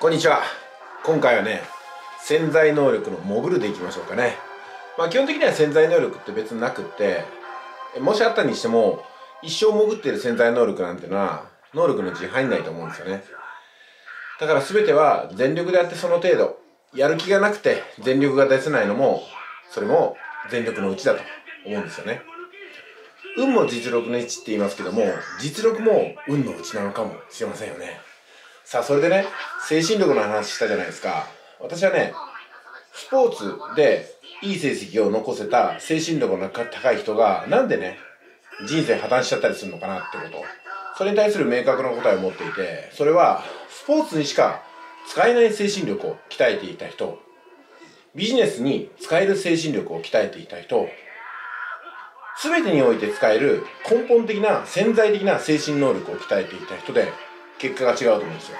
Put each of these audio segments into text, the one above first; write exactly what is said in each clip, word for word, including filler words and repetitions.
こんにちは。今回はね、潜在能力の潜るでいきましょうかね。まあ基本的には潜在能力って別になくって、もしあったにしても、一生潜っている潜在能力なんてのは、能力のうちに入んないと思うんですよね。だから全ては全力でやってその程度、やる気がなくて全力が出せないのも、それも全力のうちだと思うんですよね。運も実力のうちって言いますけども、実力も運のうちなのかもしれませんよね。さあ、それでね、精神力の話したじゃないですか。私はね、スポーツでいい成績を残せた精神力の高い人が、なんでね、人生破綻しちゃったりするのかなってこと。それに対する明確な答えを持っていて、それは、スポーツにしか使えない精神力を鍛えていた人、ビジネスに使える精神力を鍛えていた人、すべてにおいて使える根本的な潜在的な精神能力を鍛えていた人で、結果が違うと思うんですよ。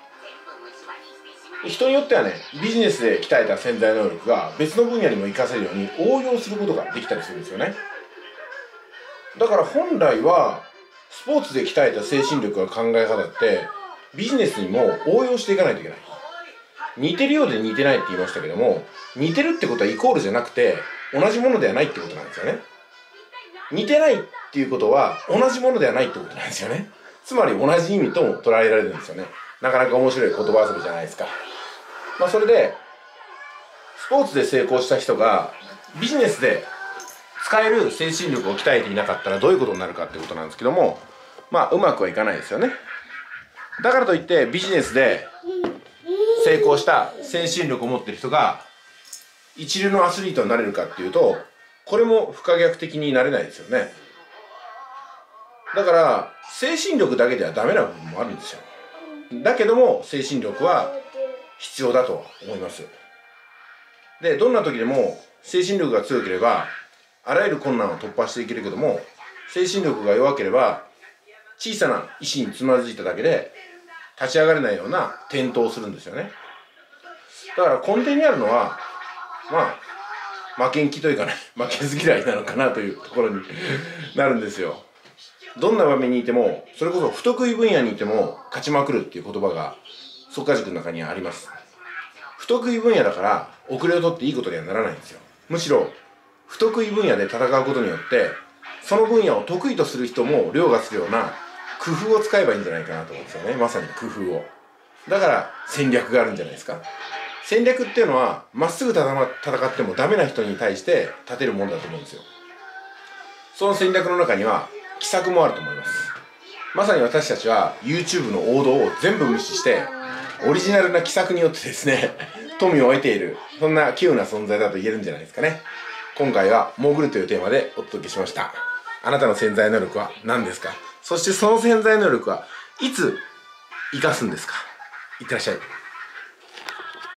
人によってはね、ビジネスで鍛えた潜在能力が別の分野にも活かせるように応用することができたりするんですよね。だから本来はスポーツで鍛えた精神力が考え方ってビジネスにも応用していかないといけない。似てるようで似てないって言いましたけども、似てるってことはイコールじゃなくて同じものではないってことなんですよね。似てないっていうことは同じものではないってことなんですよね。つまり同じ意味とも捉えられるんですよね。なかなか面白い言葉遊びじゃないですか。まあそれでスポーツで成功した人がビジネスで使える精神力を鍛えていなかったらどういうことになるかってことなんですけども、まあうまくはいかないですよね。だからといってビジネスで成功した精神力を持っている人が一流のアスリートになれるかっていうと、これも不可逆的になれないですよね。だから精神力だけではダメな部分もあるんですよ。だけども精神力は必要だと思います。で、どんな時でも精神力が強ければあらゆる困難を突破していけるけども、精神力が弱ければ小さな石につまずいただけで立ち上がれないような転倒をするんですよね。だから根底にあるのはまあ負けん気というかね、負けず嫌いなのかなというところになるんですよ。どんな場面にいても、それこそ不得意分野にいても勝ちまくるっていう言葉が速稼塾の中にはあります。不得意分野だから遅れを取っていいことにはならないんですよ。むしろ不得意分野で戦うことによってその分野を得意とする人も凌駕するような工夫を使えばいいんじゃないかなと思うんですよね。まさに工夫を。だから戦略があるんじゃないですか。戦略っていうのはまっすぐ戦ってもダメな人に対して立てるもんだと思うんですよ。その戦略の中には奇策もあると思います。まさに私たちは YouTube の王道を全部無視してオリジナルな奇策によってですね、富を得ている、そんな稀有な存在だと言えるんじゃないですかね。今回は潜るというテーマでお届けしました。あなたの潜在能力は何ですか？そしてその潜在能力はいつ生かすんですか？いってらっしゃい。